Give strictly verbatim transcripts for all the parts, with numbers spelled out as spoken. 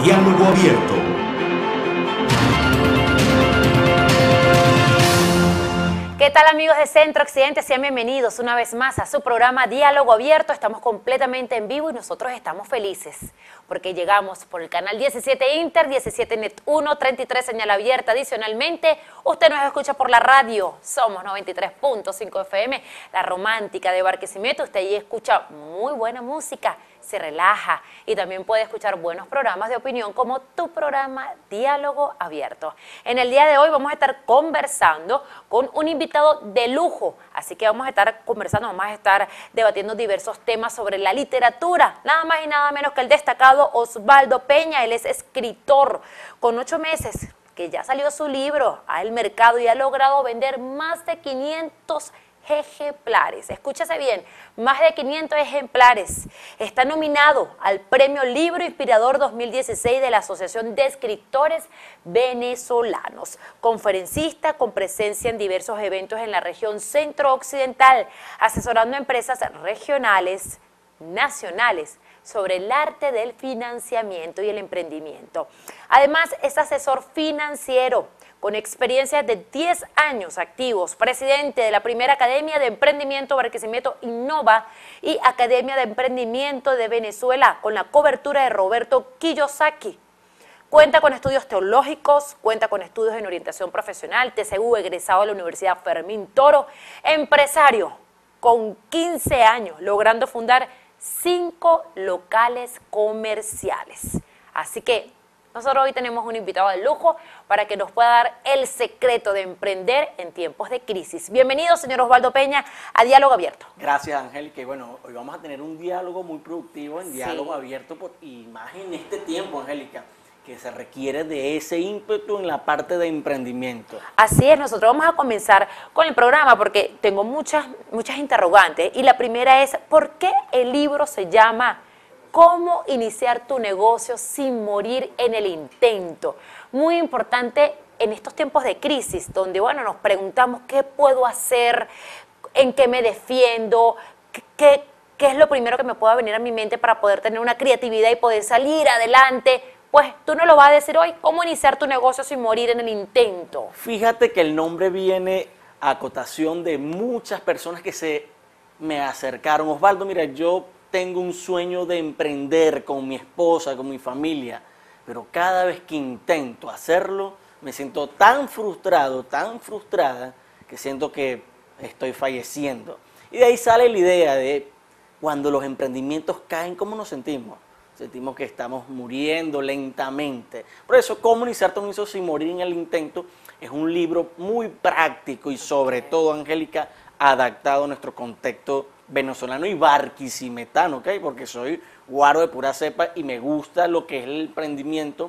Diálogo Abierto. ¿Qué tal, amigos de Centro Occidente? Sean bienvenidos una vez más a su programa Diálogo Abierto. Estamos completamente en vivo y nosotros estamos felices porque llegamos por el canal diecisiete Inter, diecisiete Net uno, treinta y tres señal abierta. Adicionalmente, usted nos escucha por la radio. Somos noventa y tres punto cinco F M, la romántica de Barquisimeto. Usted ahí escucha muy buena música, se relaja y también puede escuchar buenos programas de opinión como tu programa Diálogo Abierto. En el día de hoy vamos a estar conversando con un invitado de lujo, así que vamos a estar conversando, vamos a estar debatiendo diversos temas sobre la literatura, nada más y nada menos que el destacado Osvaldo Peña. Él es escritor con ocho meses que ya salió su libro al mercado y ha logrado vender más de quinientos ejemplares. Escúchese bien, más de quinientos ejemplares. Está nominado al Premio Libro Inspirador dos mil dieciséis de la Asociación de Escritores Venezolanos. Conferencista con presencia en diversos eventos en la región centro-occidental, asesorando a empresas regionales, nacionales, sobre el arte del financiamiento y el emprendimiento. Además, es asesor financiero con experiencias de diez años activos, presidente de la primera Academia de Emprendimiento Barquisimeto Innova y Academia de Emprendimiento de Venezuela, con la cobertura de Roberto Kiyosaki. Cuenta con estudios teológicos, cuenta con estudios en orientación profesional, T C U, egresado de la Universidad Fermín Toro, empresario con quince años, logrando fundar cinco locales comerciales. Así que nosotros hoy tenemos un invitado de lujo para que nos pueda dar el secreto de emprender en tiempos de crisis. Bienvenido, señor Osvaldo Peña, a Diálogo Abierto. Gracias, Angélica. Y bueno, hoy vamos a tener un diálogo muy productivo en Sí. Diálogo Abierto, por, y más en este tiempo, Angélica, que se requiere de ese ímpetu en la parte de emprendimiento. Así es, nosotros vamos a comenzar con el programa porque tengo muchas, muchas interrogantes y la primera es, ¿por qué el libro se llama ¿Cómo iniciar tu negocio sin morir en el intento? Muy importante en estos tiempos de crisis, donde bueno, nos preguntamos qué puedo hacer, en qué me defiendo, qué, qué es lo primero que me pueda venir a mi mente para poder tener una creatividad y poder salir adelante. Pues tú nos lo vas a decir hoy, ¿cómo iniciar tu negocio sin morir en el intento? Fíjate que el nombre viene a acotación de muchas personas que se me acercaron. Osvaldo, mira, yo tengo un sueño de emprender con mi esposa, con mi familia, pero cada vez que intento hacerlo, me siento tan frustrado, tan frustrada, que siento que estoy falleciendo. Y de ahí sale la idea de cuando los emprendimientos caen, ¿cómo nos sentimos? Sentimos que estamos muriendo lentamente. Por eso, ¿Cómo iniciar tu negocio sin morir en el intento? Es un libro muy práctico y sobre todo, Angélica, adaptado a nuestro contexto venezolano y barquisimetano, ¿ok? Porque soy guaro de pura cepa y me gusta lo que es el emprendimiento.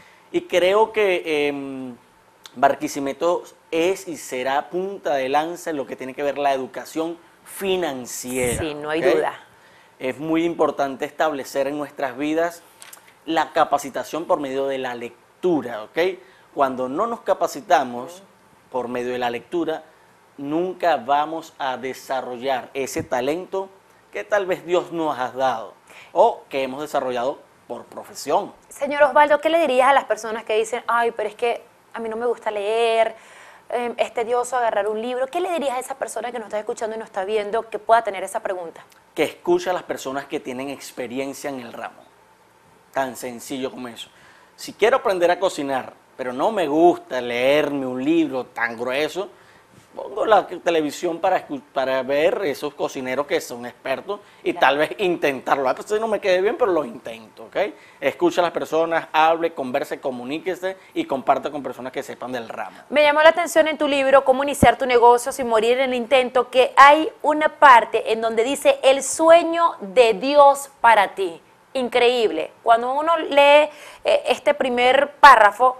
Y creo que eh, Barquisimeto es y será punta de lanza en lo que tiene que ver la educación financiera. Sí, no hay ¿okay? duda. Es muy importante establecer en nuestras vidas la capacitación por medio de la lectura, ¿ok? Cuando no nos capacitamos por medio de la lectura, nunca vamos a desarrollar ese talento que tal vez Dios nos ha dado o que hemos desarrollado por profesión. Señor Osvaldo, ¿qué le dirías a las personas que dicen, ay, pero es que a mí no me gusta leer, eh, es tedioso agarrar un libro? ¿Qué le dirías a esa persona que nos está escuchando y nos está viendo que pueda tener esa pregunta? Que escuche a las personas que tienen experiencia en el ramo. Tan sencillo como eso. Si quiero aprender a cocinar, pero no me gusta leerme un libro tan grueso, pongo la televisión para, para ver esos cocineros que son expertos y Claro. tal vez intentarlo. A veces no me quede bien, pero lo intento, ¿ok? Escucha a las personas, hable, converse, comuníquese y comparte con personas que sepan del ramo. Me llamó la atención en tu libro, Cómo iniciar tu negocio sin morir en el intento, que hay una parte en donde dice el sueño de Dios para ti. Increíble. Cuando uno lee eh, este primer párrafo,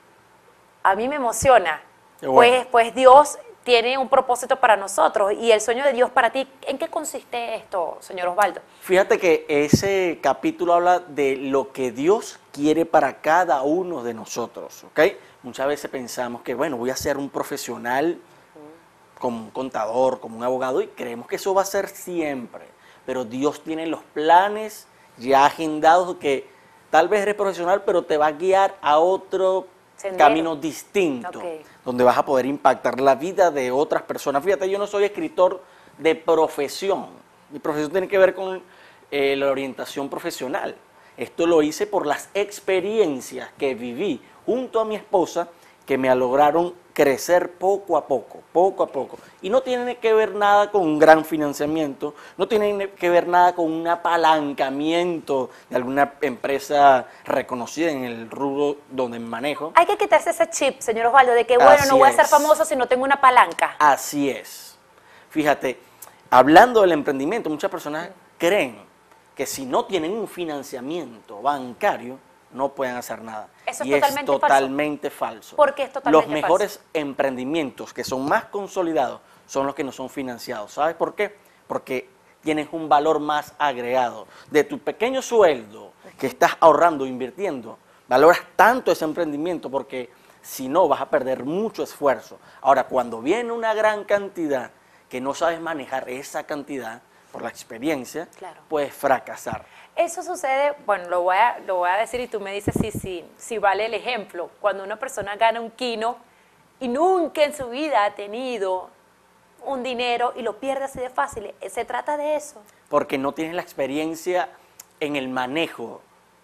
a mí me emociona. Qué bueno. Pues, pues Dios tiene un propósito para nosotros y el sueño de Dios para ti. ¿En qué consiste esto, señor Osvaldo? Fíjate que ese capítulo habla de lo que Dios quiere para cada uno de nosotros, ¿ok? Muchas veces pensamos que, bueno, voy a ser un profesional como un contador, como un abogado, y creemos que eso va a ser siempre. Pero Dios tiene los planes ya agendados que Tal vez eres profesional, pero te va a guiar a otro Sendero. camino distinto, Ok. donde vas a poder impactar la vida de otras personas. Fíjate, yo no soy escritor de profesión. Mi profesión tiene que ver con eh, la orientación profesional. Esto lo hice por las experiencias que viví junto a mi esposa, que me lograron crecer poco a poco, poco a poco. Y no tiene que ver nada con un gran financiamiento, no tiene que ver nada con un apalancamiento de alguna empresa reconocida en el rubro donde manejo. Hay que quitarse ese chip, señor Osvaldo, de que, bueno, Así no voy a ser es. famoso si no tengo una palanca. Así es. Fíjate, hablando del emprendimiento, muchas personas creen que si no tienen un financiamiento bancario, no pueden hacer nada. Eso es y totalmente es falso. totalmente falso. ¿Por qué es totalmente Los mejores emprendimientos que son más consolidados son los que no son financiados. ¿Sabes por qué? Porque tienes un valor más agregado. De tu pequeño sueldo que estás ahorrando, invirtiendo, valoras tanto ese emprendimiento porque si no vas a perder mucho esfuerzo. Ahora, cuando viene una gran cantidad que no sabes manejar esa cantidad por la experiencia, Claro. puedes fracasar. Eso sucede, bueno, lo voy a, lo voy a decir y tú me dices si, si, si vale el ejemplo. Cuando una persona gana un kino y nunca en su vida ha tenido un dinero y lo pierde así de fácil, se trata de eso. Porque no tienes la experiencia en el manejo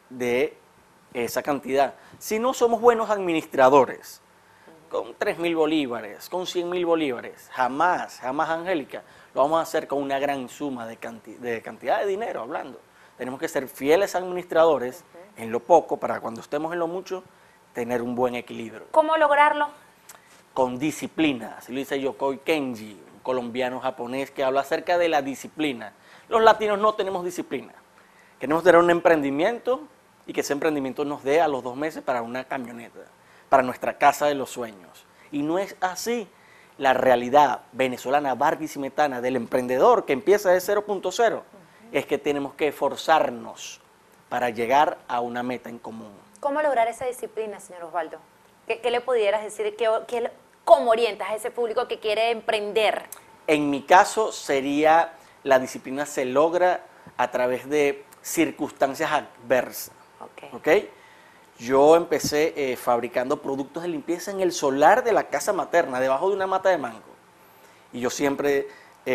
de esa cantidad. Si no somos buenos administradores, con tres mil bolívares, con cien mil bolívares, jamás, jamás, Angélica, lo vamos a hacer con una gran suma de, canti de cantidad de dinero hablando. Tenemos que ser fieles administradores uh-huh. en lo poco para cuando estemos en lo mucho, tener un buen equilibrio. ¿Cómo lograrlo? Con disciplina, así lo dice Yokoi Kenji, un colombiano japonés que habla acerca de la disciplina. Los latinos no tenemos disciplina. Queremos tener un emprendimiento y que ese emprendimiento nos dé a los dos meses para una camioneta, para nuestra casa de los sueños. Y no es así. La realidad venezolana, barquisimetana, del emprendedor que empieza de cero punto cero, uh-huh. es que tenemos que esforzarnos para llegar a una meta en común. ¿Cómo lograr esa disciplina, señor Osvaldo? ¿Qué, qué le pudieras decir? ¿Qué, qué, ¿Cómo orientas a ese público que quiere emprender? En mi caso sería, la disciplina se logra a través de circunstancias adversas. Okay. ¿Okay? Yo empecé eh, fabricando productos de limpieza en el solar de la casa materna, debajo de una mata de mango. Y yo siempre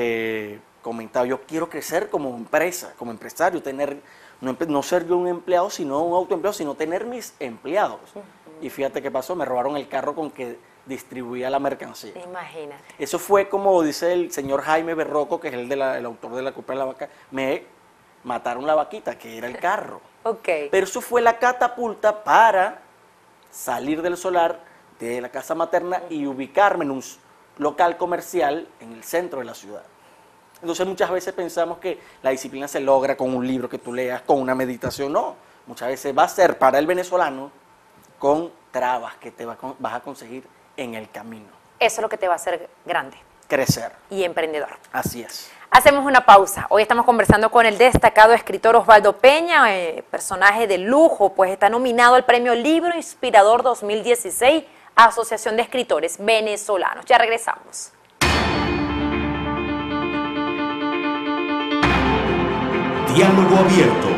eh, comentaba, yo quiero crecer como empresa, como empresario, tener, no, no ser yo un empleado, sino un autoempleado, sino tener mis empleados. Uh-huh. Y fíjate qué pasó, me robaron el carro con que distribuía la mercancía. Imagínate. Eso fue como dice el señor Jaime Berroco, que es el, de la, el autor de La culpa de la vaca, me mataron la vaquita, que era el carro. Okay. Pero eso fue la catapulta para salir del solar de la casa materna y ubicarme en un local comercial en el centro de la ciudad. Entonces muchas veces pensamos que la disciplina se logra con un libro que tú leas, con una meditación. No, muchas veces va a ser para el venezolano con trabas que te vas a conseguir en el camino. Eso es lo que te va a hacer grande. Crecer. Y emprendedor. Así es. Hacemos una pausa. Hoy estamos conversando con el destacado escritor Osvaldo Peña, eh, personaje de lujo, pues está nominado al Premio Libro Inspirador dos mil dieciséis, Asociación de Escritores Venezolanos. Ya regresamos. Diálogo Abierto.